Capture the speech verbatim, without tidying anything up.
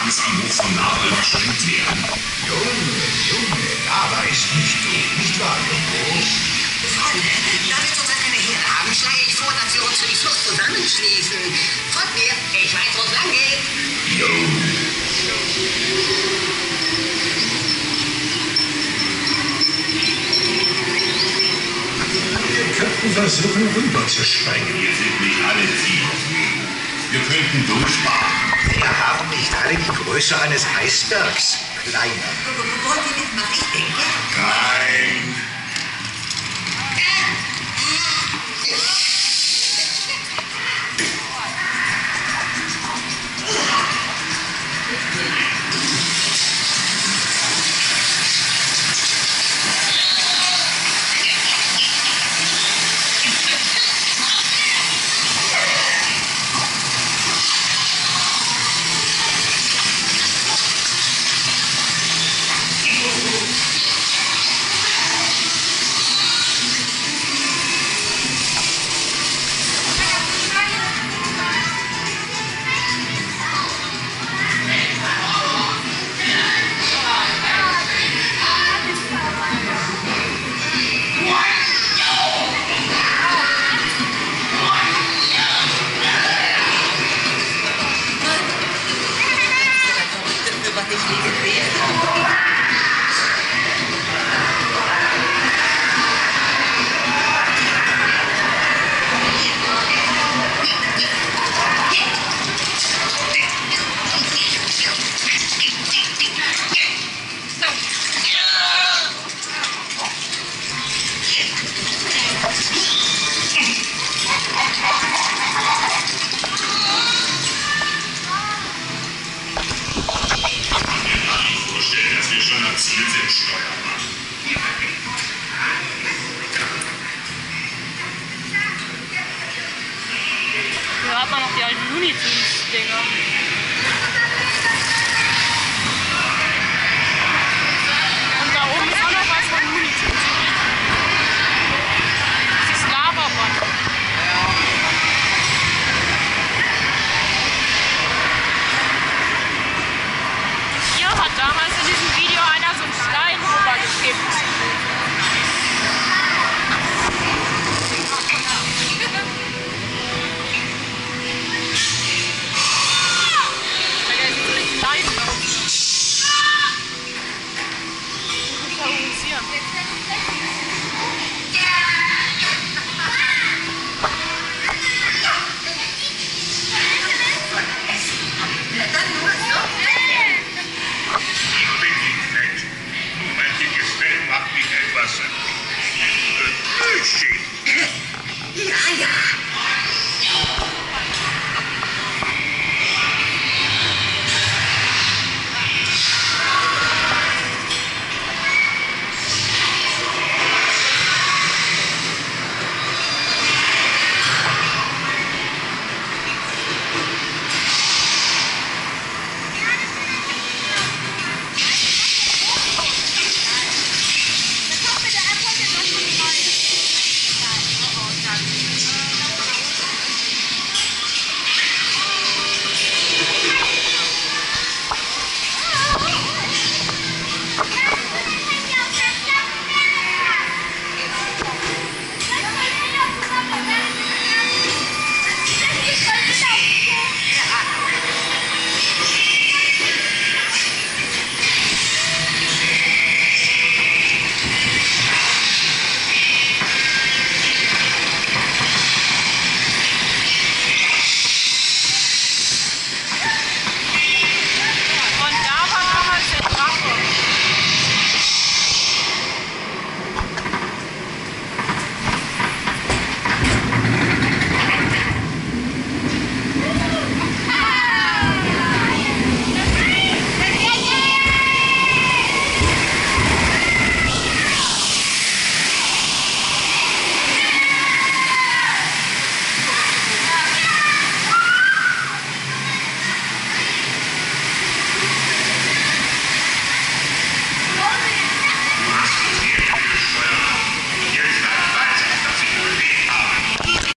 Tagesanruf von Nabel verschwindet werden. Junge, Junge, aber ist nicht du, nicht wahr, Jungo? Freunde, da wir zurzeit keine Herde haben, schlage ich vor, dass wir uns für die Flucht zusammenschließen. Folgt mir, ich weiß, wo es lang geht. Jo. Wir könnten versuchen, rüberzuspringen. Wir sind nicht alle Tiere. Wir könnten durchmachen. Wir haben nicht alle die Größe eines Eisbergs. Kleiner. Wollt ihr mitmachen? Ich denke. Nein. Da hat man noch die alten Looney Tunes-Dinger.